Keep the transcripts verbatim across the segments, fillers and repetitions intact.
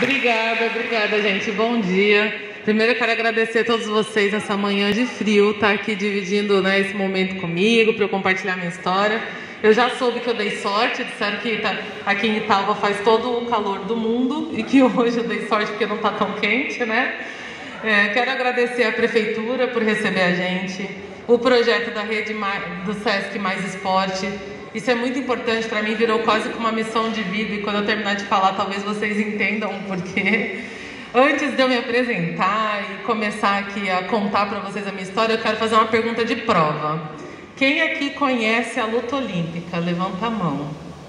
Obrigada, obrigada, gente. Bom dia. Primeiro eu quero agradecer a todos vocês nessa manhã de frio, tá aqui dividindo, né, esse momento comigo, para eu compartilhar minha história. Eu já soube que eu dei sorte, disseram que tá, aqui em Italva faz todo o calor do mundo e que hoje eu dei sorte porque não tá tão quente, né? É, quero agradecer à Prefeitura por receber a gente, o projeto da rede do Sesc Mais Esporte. Isso é muito importante para mim, virou quase que uma missão de vida, e quando eu terminar de falar talvez vocês entendam o porquê. Antes de eu me apresentar e começar aqui a contar para vocês a minha história, eu quero fazer uma pergunta de prova. Quem aqui conhece a luta olímpica? Levanta a mão.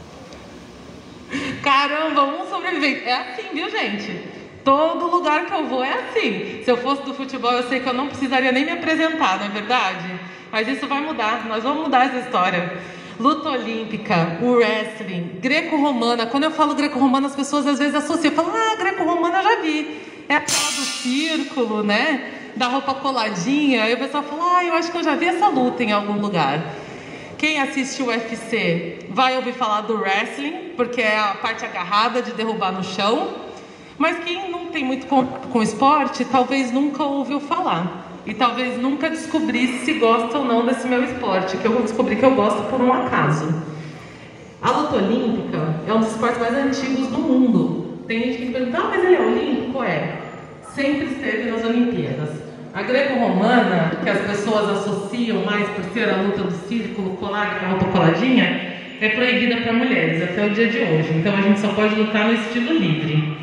Caramba, um sobrevivente. É assim, viu, gente? Todo lugar que eu vou é assim. Se eu fosse do futebol, eu sei que eu não precisaria nem me apresentar, não é verdade? Mas isso vai mudar, nós vamos mudar essa história. Luta olímpica, o wrestling, greco-romana. Quando eu falo greco-romana, as pessoas às vezes associam. Falam, ah, greco-romana eu já vi. É aquela do círculo, né? Da roupa coladinha. Aí o pessoal fala, ah, eu acho que eu já vi essa luta em algum lugar. Quem assiste o U F C vai ouvir falar do wrestling, porque é a parte agarrada de derrubar no chão. Mas quem não tem muito com, com esporte, talvez nunca ouviu falar. E talvez nunca descobrisse se gosta ou não desse meu esporte, que eu vou descobrir que eu gosto por um acaso. A luta olímpica é um dos esportes mais antigos do mundo. Tem gente que me pergunta, ah, mas ele é olímpico? É. Sempre esteve nas Olimpíadas. A greco-romana, que as pessoas associam mais por ser a luta do círculo colar com a roupa coladinha, é proibida para mulheres até o dia de hoje. Então a gente só pode lutar no estilo livre.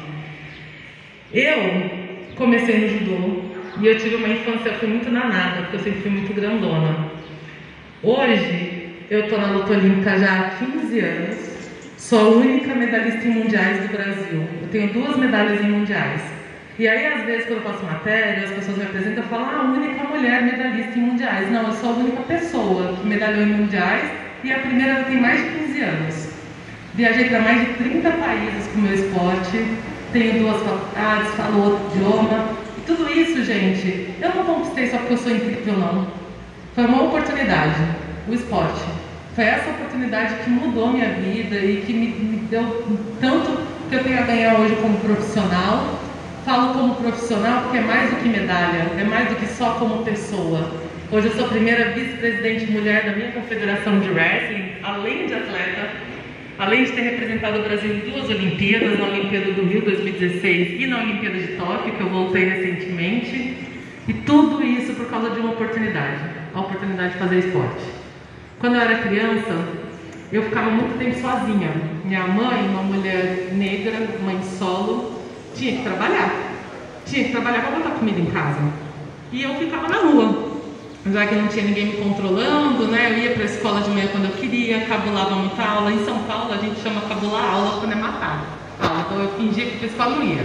Eu comecei no judô. E eu tive uma infância, eu fui muito danada, porque eu sempre fui muito grandona. Hoje, eu estou na luta olímpica já há quinze anos. Sou a única medalhista em mundiais do Brasil. Eu tenho duas medalhas em mundiais. E aí, às vezes, quando eu faço matéria, as pessoas me apresentam e falam, ah, a única mulher medalhista em mundiais. Não, eu sou a única pessoa que medalhou em mundiais e a primeira tem mais de quinze anos. Viajei para mais de trinta países com o meu esporte. Tenho duas faculdades, falo outro idioma. Tudo isso, gente, eu não conquistei só porque eu sou incrível, não. Foi uma oportunidade, o esporte. Foi essa oportunidade que mudou minha vida e que me, me deu tanto que eu tenho a ganhar hoje como profissional. Falo como profissional porque é mais do que medalha, é mais do que só como pessoa. Hoje eu sou a primeira vice-presidente mulher da minha confederação de wrestling, além de atleta. Além de ter representado o Brasil em duas Olimpíadas, na Olimpíada do Rio dois mil e dezesseis e na Olimpíada de Tóquio, que eu voltei recentemente. E tudo isso por causa de uma oportunidade, a oportunidade de fazer esporte. Quando eu era criança, eu ficava muito tempo sozinha. Minha mãe, uma mulher negra, mãe solo, tinha que trabalhar. Tinha que trabalhar para botar comida em casa. E eu ficava na rua. Já que não tinha ninguém me controlando, né? Eu ia para a escola de manhã quando eu queria, cabulava muita aula. Em São Paulo a gente chama cabular aula quando é matar aula. Então eu fingia que para a escola não ia.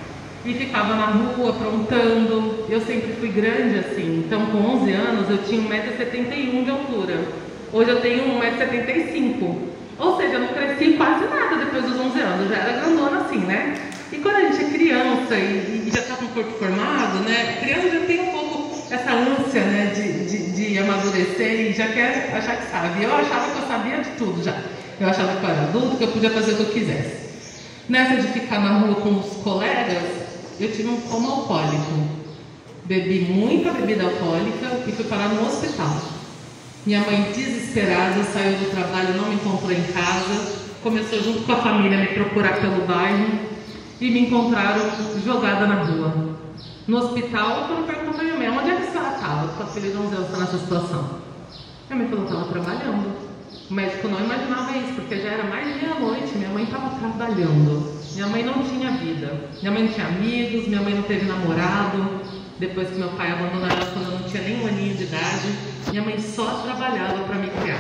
E ficava na rua aprontando. Eu sempre fui grande assim. Então com onze anos eu tinha um metro e setenta e um de altura. Hoje eu tenho um metro e setenta e cinco. Ou seja, eu não cresci quase nada depois dos onze anos. Eu já era grandona assim, né? E quando a gente é criança e, e já está com o corpo formado, né? Criança já tem um pouco essa ânsia, né, de, de, de amadurecer e já quer achar que sabe. Eu achava que eu sabia de tudo já. Eu achava que eu era adulto, que eu podia fazer o que eu quisesse. Nessa de ficar na rua com os colegas, eu tive um coma alcoólico. Bebi muita bebida alcoólica e fui parar no hospital. Minha mãe, desesperada, saiu do trabalho, não me encontrou em casa. Começou junto com a família a me procurar pelo bairro e me encontraram jogada na rua. No hospital, quando perguntou para minha mãe, onde é que a senhora estava? Com a filha de onze anos está nessa situação. Minha mãe falou que estava trabalhando. O médico não imaginava isso, porque já era mais de meia-noite, minha mãe estava trabalhando. Minha mãe não tinha vida. Minha mãe não tinha amigos, minha mãe não teve namorado. Depois que meu pai abandonou ela quando eu não tinha nem um aninho de idade, minha mãe só trabalhava para me criar.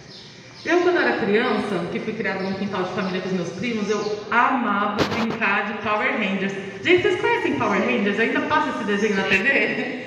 Eu, quando era criança, que fui criada num quintal de família com os meus primos, eu amava brincar de Power Rangers. Gente, vocês conhecem Power Rangers? Ainda passa esse desenho na T V?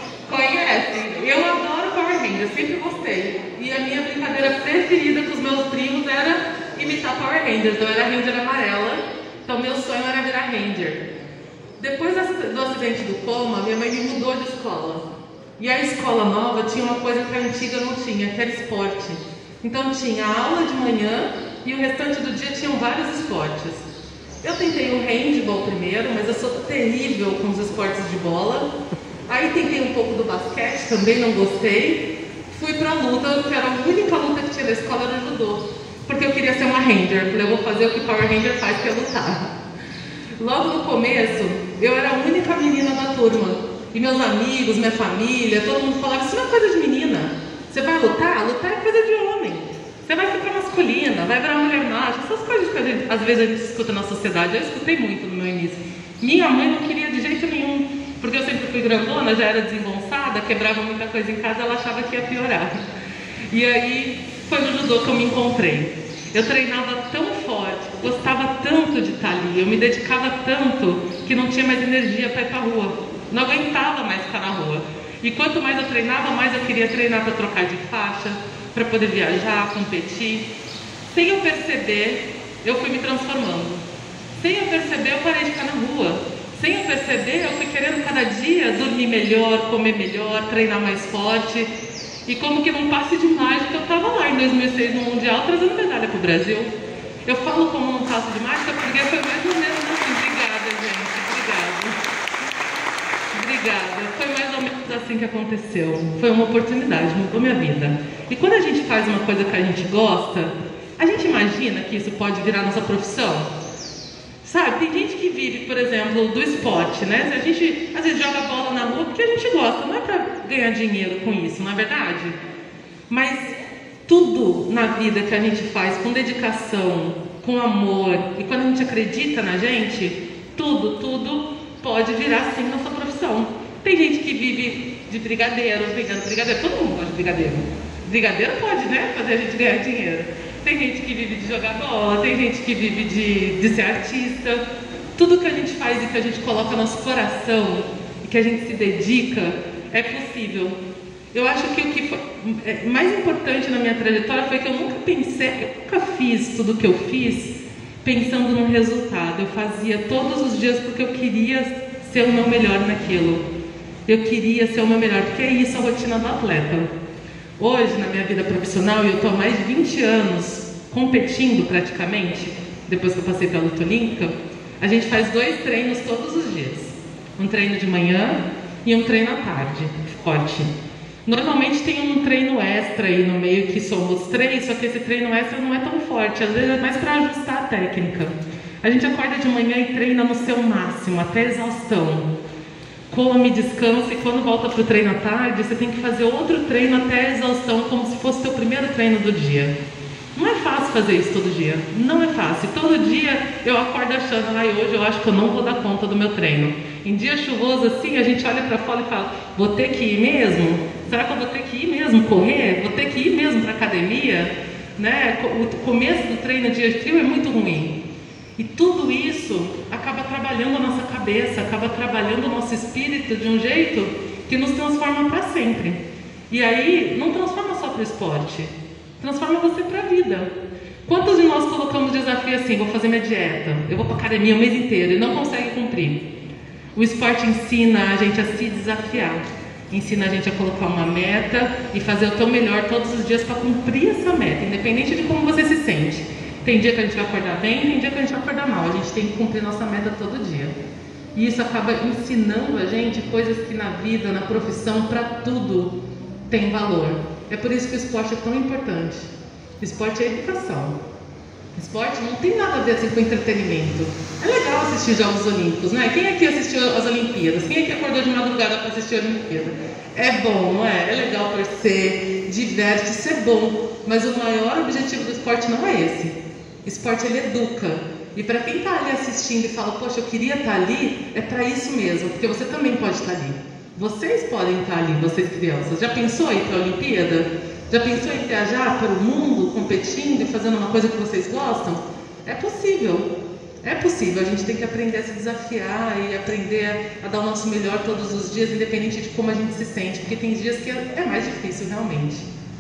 Conhecem? Eu adoro Power Rangers, sempre gostei. E a minha brincadeira preferida com os meus primos era imitar Power Rangers. Eu era Ranger amarela, então meu sonho era virar Ranger. Depois do acidente do coma, minha mãe me mudou de escola. E a escola nova tinha uma coisa que a antiga não tinha, que era esporte. Então tinha aula de manhã e o restante do dia tinham vários esportes. Eu tentei o handball futebol primeiro, mas eu sou terrível com os esportes de bola. Aí tentei um pouco do basquete, também não gostei. Fui pra luta, que era a única luta que tinha na escola, era judô. Porque eu queria ser uma ranger. Falei, eu vou fazer o que Power Ranger faz, que é lutar. Logo no começo, eu era a única menina da turma. E meus amigos, minha família, todo mundo falava, isso não é coisa de menina. Você vai lutar? Lutar é coisa de homem. Você vai ficar masculina, vai virar mulher macho. Essas coisas que a gente, às vezes a gente escuta na sociedade. Eu escutei muito no meu início. Minha mãe não queria de jeito nenhum. Porque eu sempre fui grandona, já era desengonçada, quebrava muita coisa em casa, ela achava que ia piorar. E aí, foi no judô que eu me encontrei. Eu treinava tão forte, gostava tanto de estar ali, eu me dedicava tanto que não tinha mais energia para ir para a rua. Não aguentava mais ficar na rua. E quanto mais eu treinava, mais eu queria treinar para trocar de faixa, para poder viajar, competir. Sem eu perceber, eu fui me transformando. Sem eu perceber, eu parei de ficar na rua. Sem eu perceber, eu fui querendo cada dia dormir melhor, comer melhor, treinar mais forte. E como que num passe de mágica, eu estava lá em dois mil e seis no Mundial, trazendo medalha para o Brasil. Eu falo como num passe de mágica, porque foi mais ou menos assim. Obrigada, gente. Obrigada. Obrigada. Foi mais ou menos assim que aconteceu. Foi uma oportunidade, mudou minha vida. E quando a gente faz uma coisa que a gente gosta, a gente imagina que isso pode virar nossa profissão. Sabe, tem gente que vive, por exemplo, do esporte, né? A gente às vezes joga bola na rua porque a gente gosta, não é para ganhar dinheiro com isso, não é verdade? Mas tudo na vida que a gente faz com dedicação, com amor, e quando a gente acredita na gente, tudo, tudo pode virar sim nossa profissão. Tem gente que vive de brigadeiro, brigando brigadeiro, todo mundo gosta de brigadeiro. Brigadeiro pode, né? Fazer a gente ganhar dinheiro. Tem gente que vive de jogar bola, tem gente que vive de, de ser artista. Tudo que a gente faz e que a gente coloca nosso coração e que a gente se dedica é possível. Eu acho que o que foi mais importante na minha trajetória foi que eu nunca pensei, eu nunca fiz tudo o que eu fiz pensando no resultado. Eu fazia todos os dias porque eu queria ser o meu melhor naquilo. Eu queria ser o meu melhor, porque é isso a rotina do atleta. Hoje, na minha vida profissional, eu estou há mais de vinte anos competindo praticamente, depois que eu passei pela luta olímpica, a gente faz dois treinos todos os dias. Um treino de manhã e um treino à tarde, forte. Normalmente tem um treino extra aí no meio que somos três, só que esse treino extra não é tão forte, às vezes é mais para ajustar a técnica. A gente acorda de manhã e treina no seu máximo, até exaustão. Come, descansa, e quando volta para o treino à tarde, você tem que fazer outro treino até a exaustão, como se fosse o seu primeiro treino do dia. Não é fácil fazer isso todo dia, não é fácil. Todo dia eu acordo achando, ai, hoje eu acho que eu não vou dar conta do meu treino. Em dia chuvoso assim, a gente olha para fora e fala, vou ter que ir mesmo? Será que eu vou ter que ir mesmo correr? Vou ter que ir mesmo para a academia? Né? O começo do treino dia frio é muito ruim. E tudo isso acaba trabalhando a nossa cabeça, acaba trabalhando o nosso espírito de um jeito que nos transforma para sempre. E aí, não transforma só para o esporte, transforma você para a vida. Quantos de nós colocamos desafio assim, vou fazer minha dieta, eu vou para a academia o mês inteiro e não consegue cumprir? O esporte ensina a gente a se desafiar, ensina a gente a colocar uma meta e fazer o teu melhor todos os dias para cumprir essa meta, independente de como você se sente. Tem dia que a gente vai acordar bem, tem dia que a gente vai acordar mal. A gente tem que cumprir nossa meta todo dia. E isso acaba ensinando a gente coisas que na vida, na profissão, para tudo tem valor. É por isso que o esporte é tão importante. O esporte é educação. O esporte não tem nada a ver assim com entretenimento. É legal assistir Jogos Olímpicos, né? Quem aqui assistiu às Olimpíadas? Quem aqui acordou de madrugada para assistir a Olimpíada? É bom, não é? É legal torcer, diverte, isso é bom. Mas o maior objetivo do esporte não é esse. Esporte, ele educa. E para quem está ali assistindo e fala, poxa, eu queria estar ali, é para isso mesmo, porque você também pode estar ali. Vocês podem estar ali, vocês crianças. Já pensou em ir para a Olimpíada? Já pensou em viajar para o mundo, competindo e fazendo uma coisa que vocês gostam? É possível. É possível. A gente tem que aprender a se desafiar e aprender a, a dar o nosso melhor todos os dias, independente de como a gente se sente, porque tem dias que é, é mais difícil, realmente.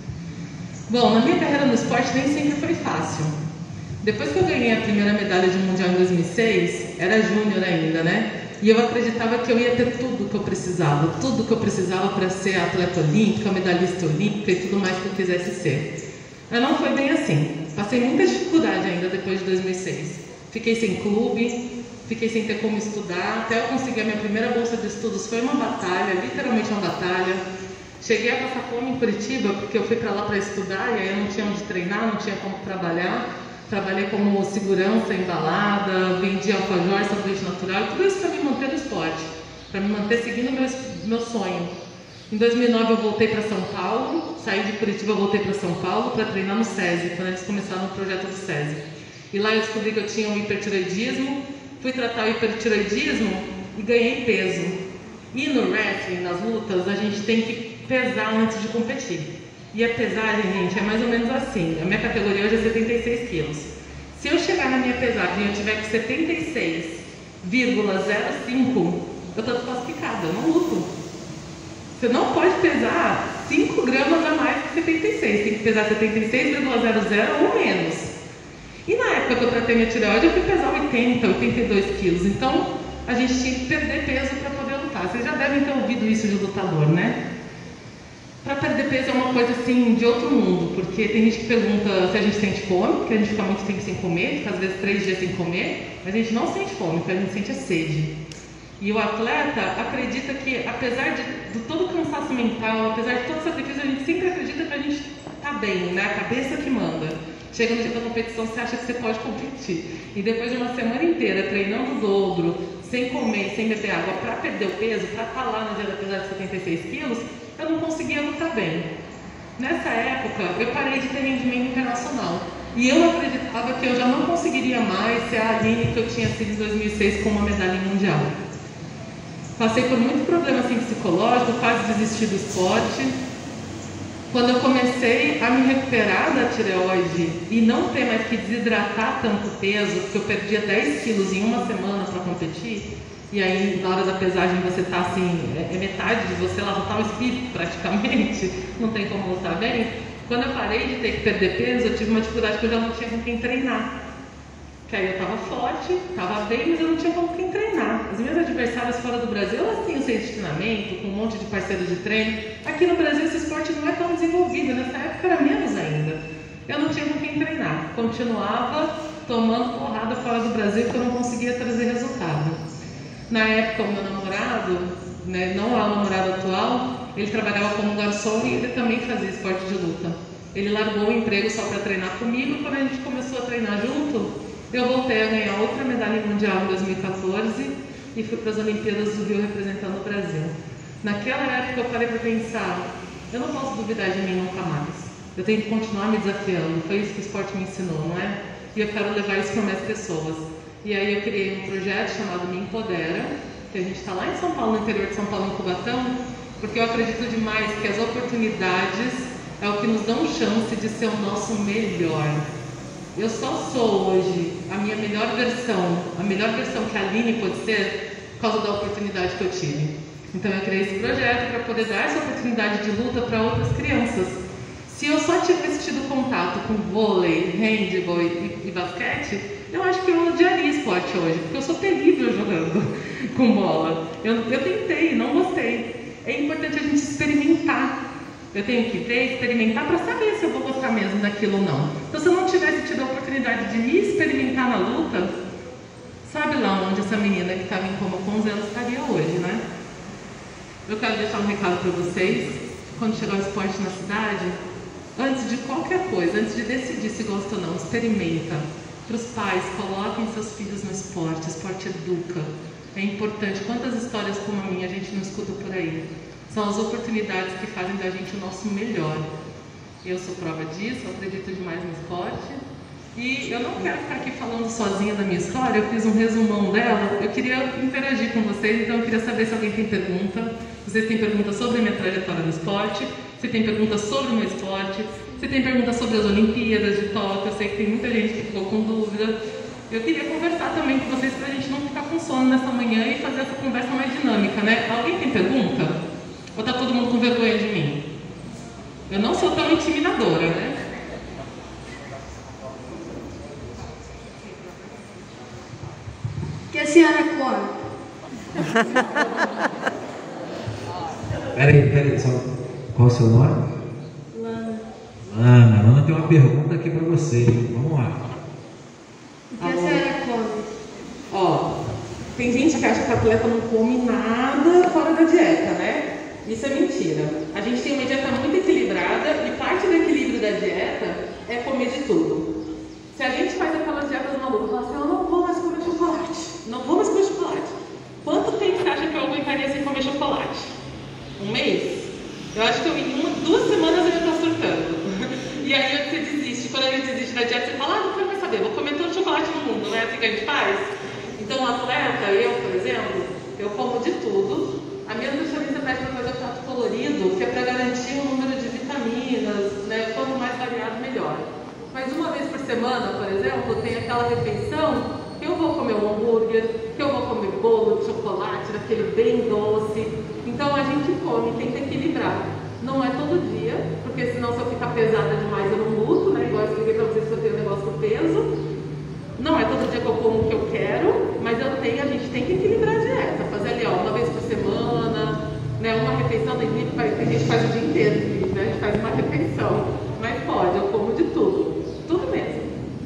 Bom, na minha carreira no esporte nem sempre foi fácil. Depois que eu ganhei a primeira medalha de mundial em dois mil e seis, era júnior ainda, né? E eu acreditava que eu ia ter tudo que eu precisava, tudo que eu precisava para ser atleta olímpica, medalhista olímpica e tudo mais que eu quisesse ser. Mas não foi bem assim. Passei muita dificuldade ainda depois de dois mil e seis. Fiquei sem clube, fiquei sem ter como estudar, até eu conseguir a minha primeira bolsa de estudos foi uma batalha, literalmente uma batalha. Cheguei a passar fome em Curitiba, porque eu fui para lá para estudar e aí eu não tinha onde treinar, não tinha como trabalhar. Trabalhei como segurança em balada, vendia alfajor, sanduíche natural, tudo isso para me manter no esporte, para me manter seguindo meu, meu sonho. Em dois mil e nove eu voltei para São Paulo, saí de Curitiba, voltei para São Paulo para treinar no SESI, quando eles começaram o projeto do SESI. E lá eu descobri que eu tinha um hipertireoidismo, fui tratar o hipertireoidismo e ganhei peso. E no wrestling, nas lutas, a gente tem que pesar antes de competir. E a pesagem, gente, é mais ou menos assim. A minha categoria hoje é setenta e seis quilos. Se eu chegar na minha pesagem e eu tiver com setenta e seis vírgula zero cinco, eu estou desclassificada, eu não luto. Você não pode pesar cinco gramas a mais que setenta e seis, tem que pesar setenta e seis vírgula zero zero ou menos. E na época que eu tratei minha tireoide, eu fui pesar oitenta, oitenta e dois quilos. Então, a gente tinha que perder peso para poder lutar. Vocês já devem ter ouvido isso de lutador, né? Para perder peso é uma coisa assim de outro mundo, porque tem gente que pergunta se a gente sente fome, porque a gente fica muito tempo sem comer, fica às vezes três dias sem comer, mas a gente não sente fome, o que a gente sente é sede. E o atleta acredita que, apesar de, de todo o cansaço mental, apesar de todo o sacrifício, a gente sempre acredita que a gente está bem, né? A cabeça que manda. Chega no dia da competição, você acha que você pode competir. E depois de uma semana inteira treinando o dobro, sem comer, sem beber água, para perder o peso, para estar lá no dia da pesagem de setenta e seis quilos, eu não conseguia lutar bem. Nessa época, eu parei de ter rendimento internacional. E eu acreditava que eu já não conseguiria mais ser a Aline que eu tinha sido em dois mil e seis com uma medalha mundial. Passei por muito problema assim, psicológico, quase desisti do esporte. Quando eu comecei a me recuperar da tireoide e não ter mais que desidratar tanto peso, porque eu perdia dez quilos em uma semana para competir, e aí na hora da pesagem você está assim, é, é metade de você, lá está o espírito praticamente, não tem como lutar bem. Quando eu parei de ter que perder peso, eu tive uma dificuldade que eu já não tinha com quem treinar. Que aí eu estava forte, estava bem, mas eu não tinha com quem treinar. As minhas adversárias fora do Brasil, elas tinham centro de treinamento, com um monte de parceiros de treino. Aqui no Brasil esse esporte não é tão desenvolvido, nessa época era menos ainda. Eu não tinha com quem treinar, continuava tomando porrada fora do Brasil porque eu não conseguia trazer resultado. Na época o meu namorado, né, não é o namorado atual, ele trabalhava como garçom e ele também fazia esporte de luta. Ele largou o emprego só para treinar comigo e quando a gente começou a treinar junto, eu voltei a ganhar outra medalha mundial em dois mil e quatorze e fui para as Olimpíadas do Rio representando o Brasil. Naquela época eu parei para pensar, eu não posso duvidar de mim nunca mais. Eu tenho que continuar me desafiando, foi isso que o esporte me ensinou, não é? E eu quero levar isso para mais pessoas. E aí eu criei um projeto chamado Me Empodera, que a gente está lá em São Paulo, no interior de São Paulo, em Cubatão, porque eu acredito demais que as oportunidades é o que nos dão chance de ser o nosso melhor. Eu só sou hoje a minha melhor versão, a melhor versão que a Aline pode ser por causa da oportunidade que eu tive. Então eu criei esse projeto para poder dar essa oportunidade de luta para outras crianças. Se eu só tivesse tido contato com vôlei, handball e, e basquete, eu acho que eu odiaria esporte hoje, porque eu sou terrível jogando com bola. Eu, eu tentei, não gostei. É importante a gente experimentar. Eu tenho que ver, experimentar para saber se eu vou gostar mesmo daquilo ou não. Então, se eu não tivesse tido a oportunidade de me experimentar na luta, sabe lá onde essa menina que estava em coma com onze anos estaria hoje, né? Eu quero deixar um recado para vocês. Quando chegar o esporte na cidade, antes de qualquer coisa, antes de decidir se gosta ou não, experimenta. Para os pais, coloquem seus filhos no esporte. O esporte educa. É importante. Quantas histórias como a minha a gente não escuta por aí? São as oportunidades que fazem da gente o nosso melhor. Eu sou prova disso, eu acredito demais no esporte. E eu não quero ficar aqui falando sozinha da minha história, eu fiz um resumão dela. Eu queria interagir com vocês, então eu queria saber se alguém tem pergunta. Vocês têm pergunta sobre a minha trajetória no esporte, se tem pergunta sobre o meu esporte, se tem pergunta sobre as Olimpíadas de Tóquio. Eu sei que tem muita gente que ficou com dúvida. Eu queria conversar também com vocês para a gente não ficar com sono nessa manhã e fazer essa conversa mais dinâmica, né? Alguém tem pergunta? Ou tá todo mundo com vergonha de mim? Eu não sou tão intimidadora, né? O que a senhora come? Peraí, peraí, só... qual é o seu nome? Lana. Lana, Lana tem uma pergunta aqui para você. Vamos lá. O que a senhora come? Ó, Tem gente que acha que a atleta não come nada fora da dieta, né? Isso é mentira. A gente tem uma dieta muito equilibrada e parte do equilíbrio da dieta é comer de tudo. Se a gente faz aquelas dietas malucas, fala assim, eu não vou mais comer chocolate, não vou mais comer chocolate. Quanto tempo você acha que eu aguentaria sem comer chocolate? Um mês? Eu acho que eu, em uma, duas semanas eu ia estar surtando. E aí você desiste. Quando a gente desiste da dieta, você fala, ah, não quero mais saber, vou comer todo o chocolate no mundo, não é assim que a gente faz? Então, o atleta, eu, por exemplo, eu como de tudo. A minha nutricionista pede para fazer o prato colorido, que é para garantir o número de vitaminas, né? Quanto mais variado, melhor. Mas uma vez por semana, por exemplo, tem aquela refeição que eu vou comer um hambúrguer, que eu vou comer bolo de chocolate, daquele bem doce. Então a gente come, tem que equilibrar. Não é todo dia, porque senão se eu ficar pesada demais eu não luto, né? Igual eu expliquei para vocês que eu tenho o negócio do peso. Não é todo dia que eu como o que eu quero, mas eu tenho, a gente tem que equilibrar a dieta. Fazer ali, ó, uma vez por semana, né? Uma refeição, tem gente que faz o dia inteiro, né? A gente faz uma refeição. Mas pode, eu como de tudo. Tudo mesmo.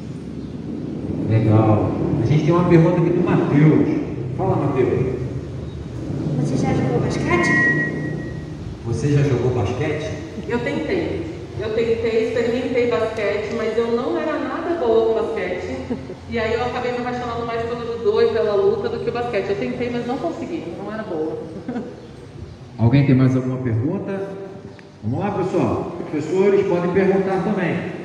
Legal. A gente tem uma pergunta aqui do Matheus. Fala, Matheus. Você já jogou basquete? Você já jogou basquete? Eu tentei. Eu tentei, experimentei basquete, mas eu não era nada boa com basquete. E aí eu acabei me apaixonando mais pelo judô e pela luta do que o basquete. Eu tentei, mas não consegui. Não era boa. Alguém tem mais alguma pergunta? Vamos lá, pessoal. Professores podem perguntar também.